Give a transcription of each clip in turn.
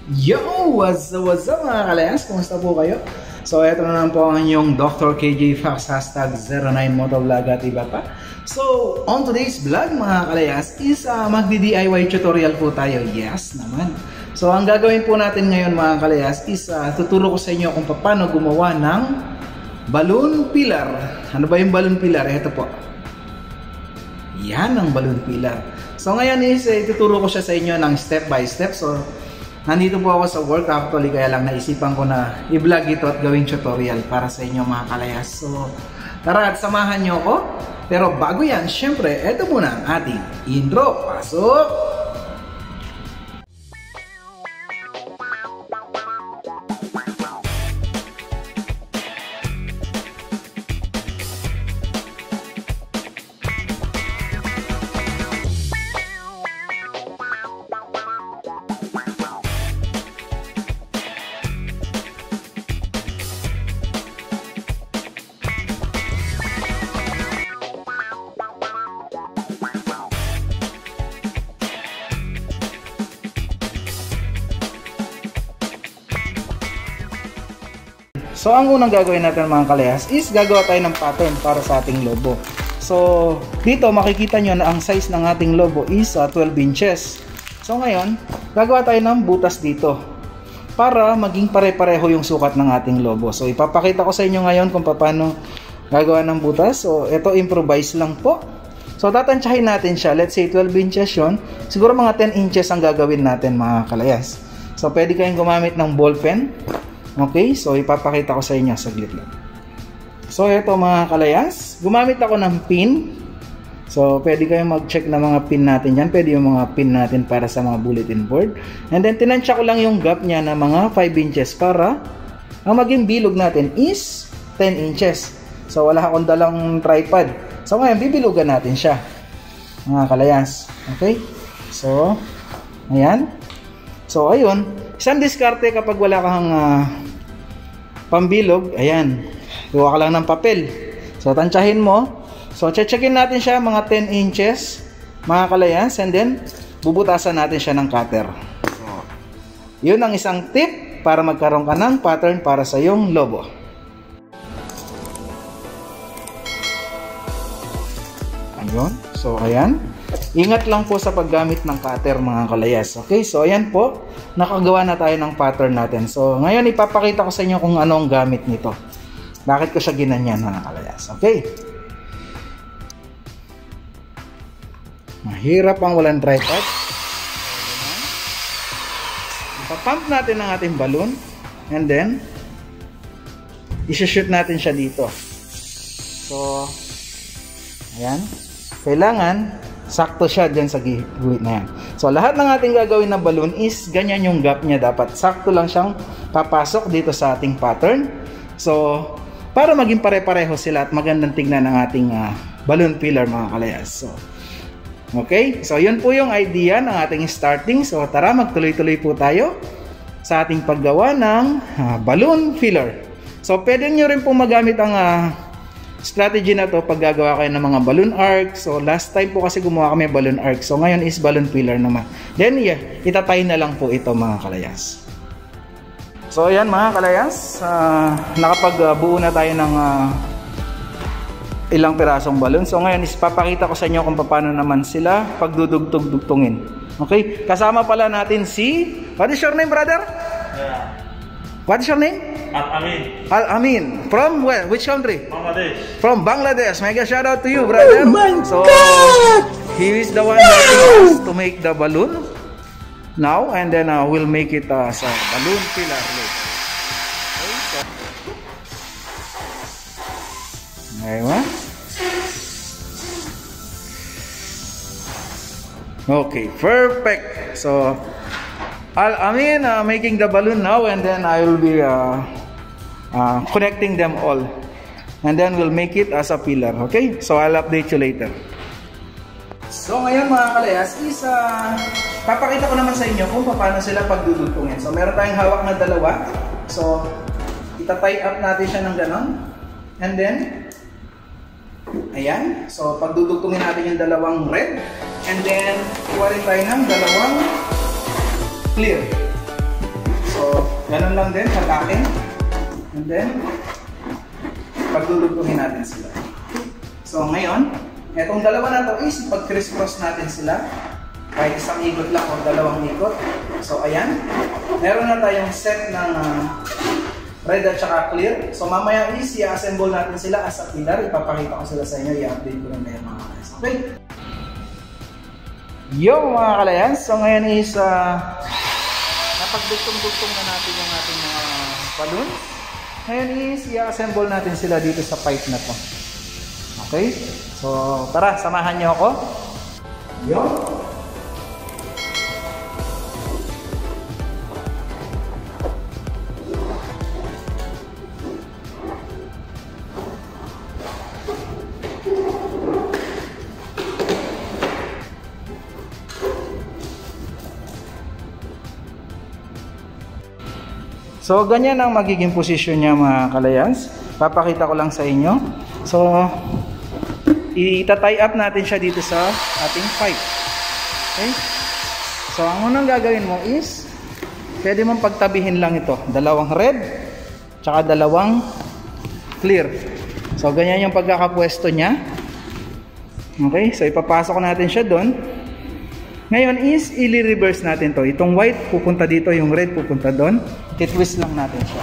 Yo! What's up mga kalayas? Kumusta po kayo? So, eto na lang po ang inyong Dr. KJ Fox #09motovlog at iba pa. So, on today's vlog mga kalayas is magdi-DIY tutorial po tayo. Yes naman. So, ang gagawin po natin ngayon mga kalayas is tuturo ko sa inyo kung paano gumawa ng balloon pillar. Ano ba yung balloon pillar? Ito po. Yan ang balloon pillar. So, ngayon is tuturo ko siya sa inyo ng step by step. So, nandito po ako sa work actually, kaya lang naisipan ko na i-vlog ito at gawing tutorial para sa inyo mga kalayas. So, tara at samahan nyo ako. Pero bago yan, syempre, ito muna ang ating intro. Pasok! So, ang unang gagawin natin mga kalayas is gagawa tayo ng pattern para sa ating lobo. So, dito makikita nyo na ang size ng ating lobo is 12 inches. So, ngayon, gagawa tayo ng butas dito para maging pare-pareho yung sukat ng ating lobo. So, ipapakita ko sa inyo ngayon kung paano gagawa ng butas. So, ito improvise lang po. So, tatansyahin natin siya. Let's say 12 inches yun. Siguro mga 10 inches ang gagawin natin mga kalayas. So, pwede kayong gumamit ng ball pen. Okay, so ipapakita ko sa inyo saglit lang. So ito mga kalayas, gumamit ako ng pin. So pwede kayong mag-check na mga pin natin dyan. Pwede yung mga pin natin para sa mga bulletin board. And then tinansya ko lang yung gap niya na mga 5 inches para ang maging bilog natin is 10 inches. So wala akong dalang tripod. So ngayon bibilugan natin siya mga kalayas. Okay, so ayan. So ayun, isang diskarte kapag wala kang pambilog, ayan, gawa ka lang ng papel. So tansyahin mo. So checkin natin siya mga 10 inches mga kalayas, and then bubutasan natin siya ng cutter. So, yun ang isang tip para magkaroon ka ng pattern para sa iyong lobo. Ayun. So ayan, ingat lang po sa paggamit ng cutter mga kalayas. Okay, so ayan po, nakagawa na tayo ng pattern natin. So ngayon ipapakita ko sa inyo kung ano ang gamit nito. Bakit ko siya ginanyan mga kalayas. Okay, mahirap ang walang tripod. Ipapump natin ang ating balloon, and then isi-shoot natin siya dito. So ayan, kailangan sakto siya dyan sa guhit na yan. So, lahat ng ating gagawin na balloon is ganyan yung gap niya. Dapat sakto lang siyang papasok dito sa ating pattern. So, para maging pare-pareho sila at magandang tingnan ng ating balloon pillar mga kalayas. So, okay? So, yun po yung idea ng ating starting. So, tara magtuloy-tuloy po tayo sa ating paggawa ng balloon pillar. So, pwede nyo rin po magamit ang strategy na to pag gagawa kayo ng mga balloon arc. So last time po kasi gumawa kami balloon arc. So ngayon is balloon pillar naman. Then yeah, itatay na lang po ito mga kalayas. So ayan mga kalayas, nakapagbuo na tayo ng ilang pirasong balloon. So ngayon is papakita ko sa inyo kung paano naman sila pagdudugtog-dugtungin. Okay, kasama pala natin si, what is your name brother? Yeah. What is your name? Al-Amin. Al-Amin. From where? Which country? Bangladesh. From Bangladesh. Mega shout out to you, brother. Oh my so, God! He is the one helping us to make the balloon now, and then we'll make it as a balloon pillar later. Okay, so. Okay, perfect. So, Al-Amin making the balloon now, and then I will be connecting them all, and then we'll make it as a pillar. Okay, so I'll update you later. So ngayon mga kalayas is papakita ko naman sa inyo kung paano sila pagdudugtungin. So meron tayong hawak na dalawa. So ita-tie up natin siya ng ganon, and then ayan, so pagdudugtungin natin yung dalawang red, and then kuha rin tayo ng dalawang clear. lang din, hatakin. And then, pagdudugtungin natin sila. So ngayon, etong dalawa na to is pag-criss-cross natin sila. Kahit isang ikot lang o dalawang ikot. So ayan, meron na tayong set ng red at saka clear. So mamaya is i-assemble natin sila as a pillar. Ipapakita ko sila sa inyo, i-update ko lang ngayon mga kalayas. Okay? Yo mga kalayas, so ngayon is napagdugtong-dugtong na natin yung ating mga balloon. Ngayon is i-assemble natin sila dito sa pipe na to. Okay? So tara, samahan nyo ako. Yo! So, ganyan ang magiging posisyon niya mga kalayas. Papakita ko lang sa inyo. So, ita-tie up natin siya dito sa ating pipe. Okay? So, ang unang gagawin mo is, pwede mong pagtabihin lang ito. Dalawang red, tsaka dalawang clear. So, ganyan yung pagkakapwesto niya. Okay? So, ipapasok natin siya doon. Ngayon is, i-reverse natin to. Itong white pupunta dito, yung red pupunta doon. I-twist lang natin siya.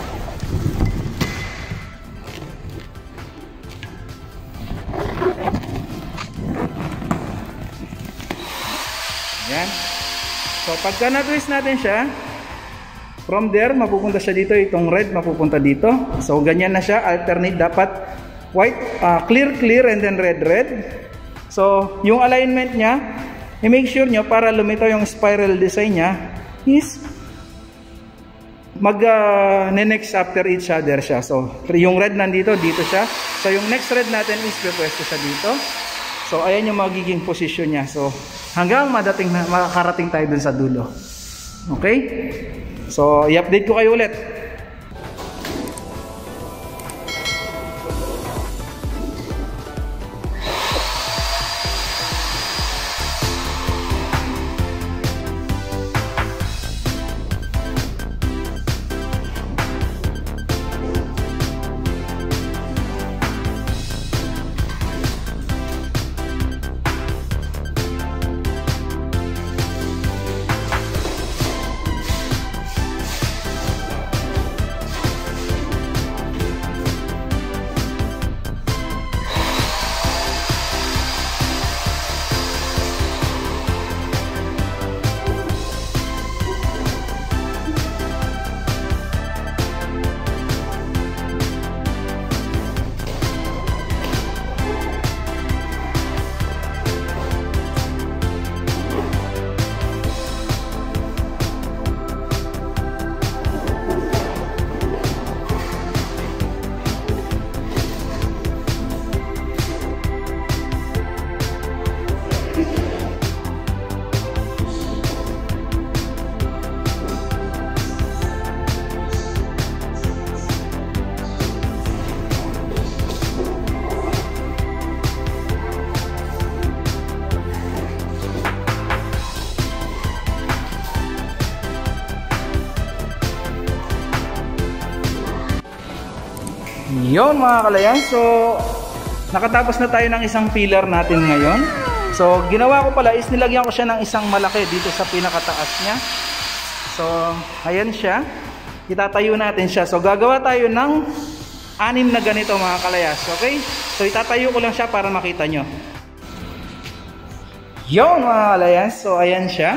Ayan. So, pagka na-twist natin siya, from there, mapupunta siya dito. Itong red mapupunta dito. So, ganyan na siya. Alternate dapat white, clear, and then red. So, yung alignment niya, i-make sure nyo para lumitaw yung spiral design niya is mag-next after each other siya. So, yung red nandito, dito siya. So, yung next red natin is pwesto siya dito. So, ayan yung magiging position niya. So, hanggang makakarating tayo dun sa dulo. Okay? So, i-update ko kayo ulit. Yun mga kalayan, so nakatapos na tayo ng isang pillar natin ngayon. So ginawa ko pala is nilagyan ko siya ng isang malaki dito sa pinakataas niya. So ayan siya, itatayo natin siya. So gagawa tayo ng 6 na ganito mga kalayas, okay? So itatayo ko lang siya para makita nyo. Yun mga kalayas, so ayan siya.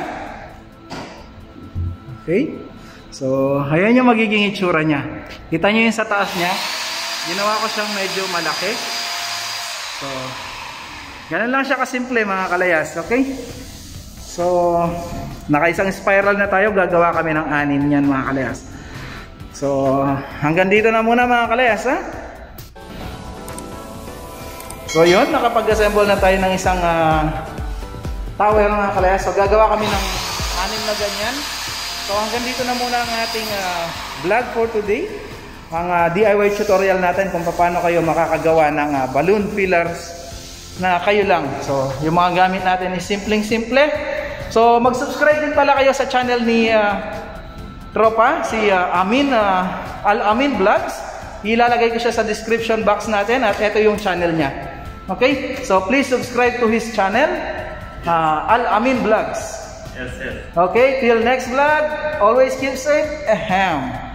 Okay, so ayan yung magiging itsura niya. Kita nyo yung sa taas niya. Ginawa ko siyang medyo malaki. So, ganun lang siya kasimple mga kalayas. Okay? So, nakaisang spiral na tayo. Gagawa kami ng 6 niyan mga kalayas. So, hanggang dito na muna mga kalayas. Ha? So, yun. Nakapag-assemble na tayo ng isang tower mga kalayas. So, gagawa kami ng 6 na ganyan. So, hanggang dito na muna ang ating vlog for today. Ang DIY tutorial natin kung paano kayo makakagawa ng balloon pillars na kayo lang. So, yung mga gamit natin is simpleng-simple. So, mag-subscribe din pala kayo sa channel ni tropa, si Al-Amin Vlogs. Ilalagay ko siya sa description box natin at ito yung channel niya. Okay? So please subscribe to his channel, Al-Amin Vlogs. Yes, yes. Okay, till next vlog, always keep safe. Ahem.